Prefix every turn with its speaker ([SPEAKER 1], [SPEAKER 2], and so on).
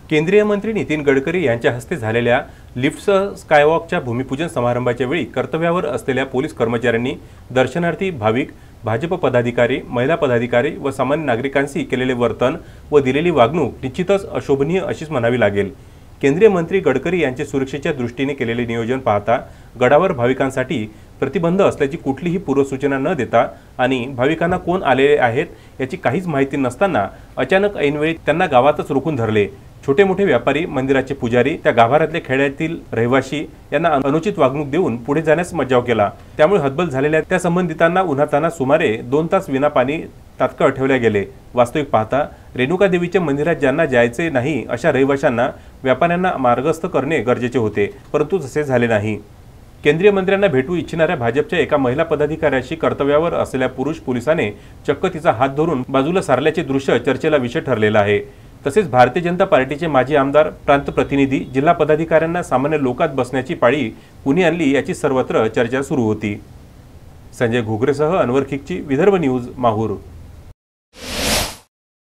[SPEAKER 1] केंद्रीय मंत्री नितीन गडकरी यांच्या हस्ते झालेल्या लिफ्टसह स्कायवॉकच्या भूमिपूजन समारंभाच्या वेळी कर्तव्यावर असलेल्या पोलीस कर्मचाऱ्यांनी दर्शनार्थी भाविक, भाजप पदाधिकारी, महिला पदाधिकारी व सामान्य नागरिकांशी केलेले वर्तन व दिलेली वागणूक निश्चितच अशोभनीय अशीच म्हणावी लागेल। केंद्रीय मंत्री गडकरी यांचे सुरक्षेच्या दृष्टीने केलेले नियोजन पाहता गडावर भाविकांसाठी प्रतिबंध असल्याची कुठलीही पूर्वसूचना न देता आणि भाविकांना कोण आलेले आहेत याची काहीच माहिती नसताना अचानक ऐनवेळी त्यांना गावातच रोखून धरले। छोटे मोठे व्यापारी, मंदिराचे पुजारी, त्या गाभाऱ्यातले खेड्यातील रहिवासी यांना अनुचित वागणूक देऊन पुढे जाण्यास मज्जाव केला। त्यामुळे हतबल झालेल्या त्या संबंधितांना उन्हातान्हात सुमारे 2 तास विना पाणी तात्काळ ठेवले गेले। वास्तविक पाहता रेणुका देवीच्या मंदिरात ज्यांना जायचे नाही अशा रहिवाशांना, व्यापाऱ्यांना मार्गस्थ करणे गरजेचे होते, परंतु तसे झाले नाही। केंद्रीय मंत्र्यांना भेटू इच्छिणाऱ्या भाजपच्या एका महिला पदाधिकाऱ्याशी कर्तव्यावर असलेल्या पुरुष पोलिसाने चक्क तिचा हात धरून बाजूला सारल्याचे दृश्य चर्चेला विषय ठरलेला आहे। तसेच भारतीय जनता पार्टीचे माजी आमदार, प्रांत प्रतिनिधी, जिल्हा पदाधिकाऱ्यांना सामान्य लोकात बसण्याची पाळी कुणी आणली याची सर्वत्र चर्चा सुरू होती। संजय घुगरेसह अनवर खिकची, विदर्भ न्यूज, माहूर।